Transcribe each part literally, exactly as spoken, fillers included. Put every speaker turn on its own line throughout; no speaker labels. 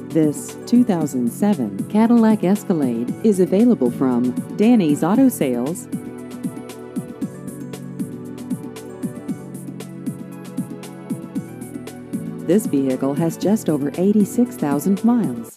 This two thousand seven Cadillac Escalade is available from Danny's Auto Sales. This vehicle has just over eighty-six thousand miles.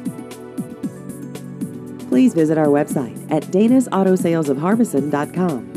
Please visit our website at danas auto sales of harbison dot com.